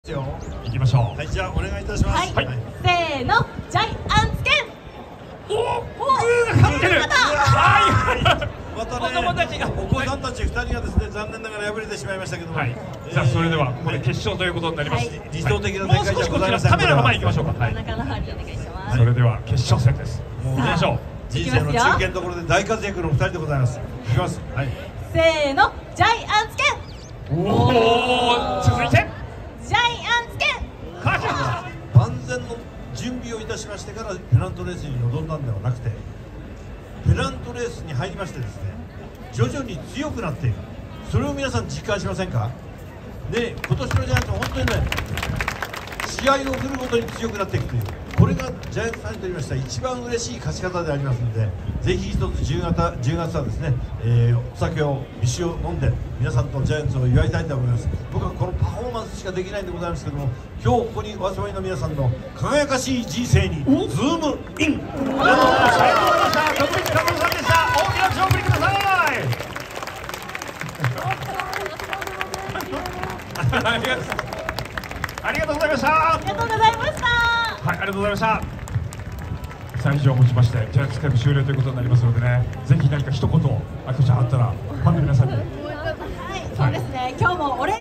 行きましょう。 はい、じゃあお願いいたします。 はい、せーの、ジャイアンツ剣。 グーが勝ってる。 またね、 子供たちがお子さんたち2人がですね、残念ながら敗れてしまいましたけども、 はい、じゃあそれではここで決勝ということになります。 理想的なもう少しこちらカメラの前に行きましょうか。 真ん中の方にお願いします。 それでは決勝戦です。 もう行きましょう。 人生の中堅どころで大活躍の2人でございます。いきます。はい。 せーの、ジャイアンツ剣。 おお、続いてジャイアンツ剣。 勝ちました。 万全の準備をいたしましてからペナントレースに臨んだんではなくて、ペナントレースに入りましてですね、徐々に強くなっている、それを皆さん実感しませんかね。今年のジャイアンツは本当にね、試合を振るごとに強くなっていくという、これがジャイアンツファンにとりました一番嬉しい勝ち方でありますので、ぜひ一つ10月はですね、お酒を美酒を飲んで皆さんとジャイアンツを祝いたいと思います。僕はこのパフォーマンスしかできないんでございますけども、今日ここにお集まりの皆さんの輝かしい人生にズームイン。ありがとうございました。徳光和夫さんでした。大きな拍手をお送りください。ありがとうございました。 ありがとうございました。 はい、ありがとうございました。さあ以上をもちましてジャイアンツキャンプ終了ということになりますのでね、ぜひ何か一言あきこちゃんあったらファンの皆さんに。 はい、そうですね。今日も